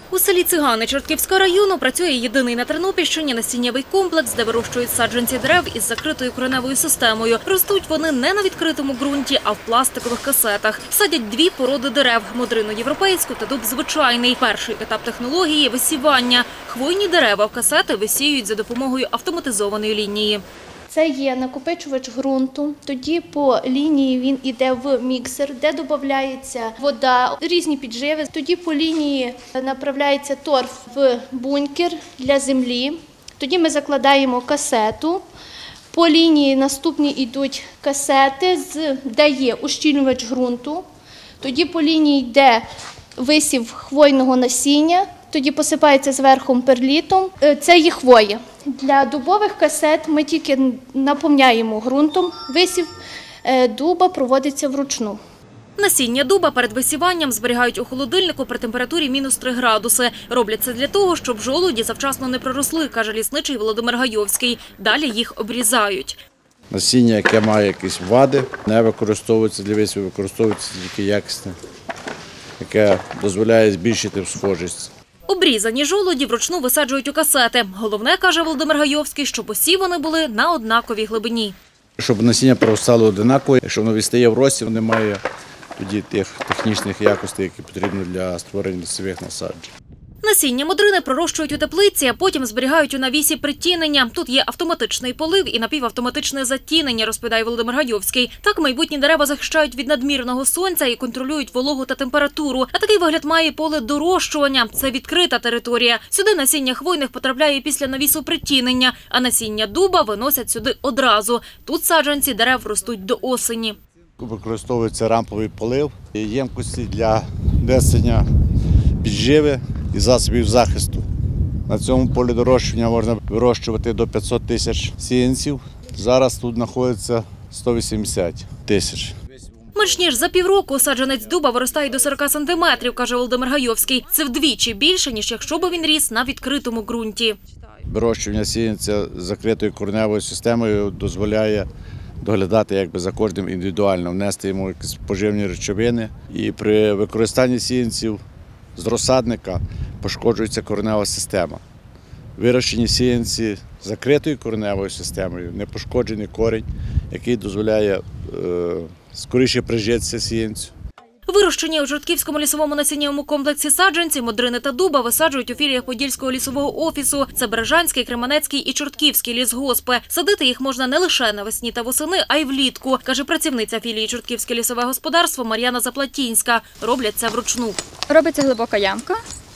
У селі Цигани Чортківського району працює єдиний на Тернопільщині насіннєвий комплекс, де вирощують саджанці дерев із закритою кореневою системою. Ростуть вони не на відкритому ґрунті, а в пластикових касетах. Садять дві породи дерев – модрину європейську та дуб звичайний. Перший етап технології – висівання. Хвойні дерева в касети висіюють за допомогою автоматизованої лінії. Це є накопичувач ґрунту, тоді по лінії він йде в міксер, де додається вода, різні підживи. Тоді по лінії направляється торф в бункер для землі. Тоді ми закладаємо касету. По лінії наступні йдуть касети, де є ущільнювач ґрунту. Тоді по лінії йде висів хвойного насіння. Тоді посипається зверху перлітом. Це є хвоя. Для дубових касет ми тільки наповняємо ґрунтом. Висів дуба проводиться вручну. Насіння дуба перед висіванням зберігають у холодильнику при температурі мінус 3 градуси. Роблять це для того, щоб жолуді завчасно не проросли, каже лісничий Володимир Гайовський. Далі їх обрізають. Насіння, яке має якісь вади, не використовується для висіву, використовується тільки якісне, яке дозволяє збільшити схожість. Обрізані жолуді вручну висаджують у касети. Головне, каже Володимир Гайовський, що посів вони були на однаковій глибині. Щоб насіння проростало однаково, якщо воно відстає в рості, немає тоді тих технічних якостей, які потрібні для створення лісових насаджень. Насіння модрини пророщують у теплиці, а потім зберігають у навісі притінення. Тут є автоматичний полив і напівавтоматичне затінення, розповідає Володимир Гайовський. Так майбутні дерева захищають від надмірного сонця і контролюють вологу та температуру. А такий вигляд має поле дорощування. Це відкрита територія. Сюди насіння хвойних потрапляє після навісу притінення, а насіння дуба виносять сюди одразу. Тут саджанці дерев ростуть до осені. Використовується рамповий полив, ємкості для несення підживи і засобів захисту. На цьому полі дорощування можна вирощувати до 500 тисяч сіянців. Зараз тут знаходиться 180 тисяч. Менш ніж за півроку саджанець дуба виростає до 40 сантиметрів, каже Володимир Гайовський. Це вдвічі більше, ніж якщо б він ріс на відкритому ґрунті. Вирощування сіянця з закритою кореневою системою дозволяє доглядати за кожним індивідуально, внести йому якісь поживні речовини. І при використанні сіянців з розсадника пошкоджується коренева система. Вирощені сіянці з закритою кореневою системою, непошкоджений корінь, який дозволяє скоріше прижитися сіянцю. Вирощені у Чортківському лісовому насіннєвому комплексі саджанці, модрини та дуба висаджують у філіях Подільського лісового офісу. Це Бережанський, Кременецький і Чортківський лісгоспи. Садити їх можна не лише навесні та восени, а й влітку, каже працівниця філії Чортківське лісове господарство Мар'яна Заплатінська. Роблять це вручну. Робиться глибока ямка,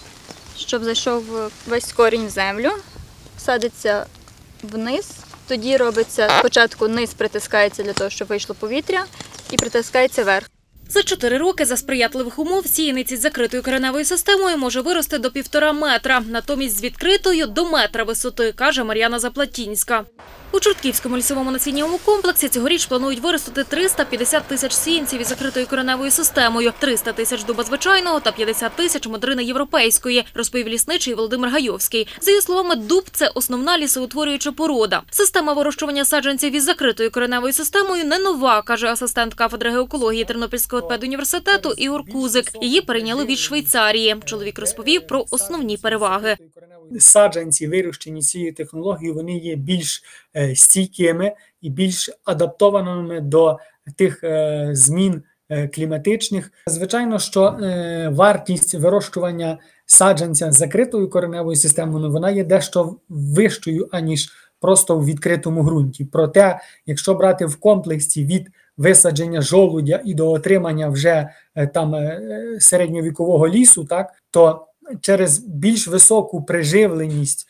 щоб зайшов весь корінь в землю, садиться вниз. Тоді робиться, спочатку низ притискається для того, щоб вийшло повітря, і притискається вверх. За 4 роки за сприятливих умов сіянець із закритою кореневою системою може вирости до 1,5 метра. Натомість з відкритою – до метра висоти, каже Мар'яна Заплатінська. У Чортківському лісовому насіннєвому комплексі цьогоріч планують виростити 350 тисяч сіянців із закритою кореневою системою, 300 тисяч дуба звичайного та 50 тисяч модрини європейської, розповів лісничий Володимир Гайовський. За його словами, дуб – це основна лісоутворююча порода. Система вирощування саджанців із закритою кореневою системою не нова, каже асистент кафедри геокології Тернопільського педуніверситету Ігор Кузик. Її перейняли від Швейцарії. Чоловік розповів про основні переваги. Саджанці, вирощені цією технологією, вони є більш стійкими і більш адаптованими до тих змін кліматичних. Звичайно, що вартість вирощування саджанця з закритою кореневою системою, вона є дещо вищою, аніж просто у відкритому ґрунті. Проте, якщо брати в комплексі від висадження жолудя і до отримання вже середньовікового лісу, то через більш високу приживленість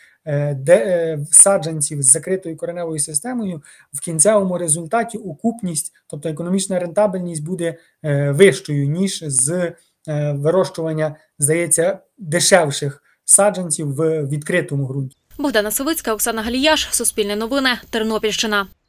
саджанців з закритою кореневою системою в кінцевому результаті окупність, тобто економічна рентабельність буде вищою, ніж з вирощування, здається, дешевших саджанців в відкритому ґрунті. Богдана Савицька, Оксана Галіяш, Суспільне новини, Тернопільщина.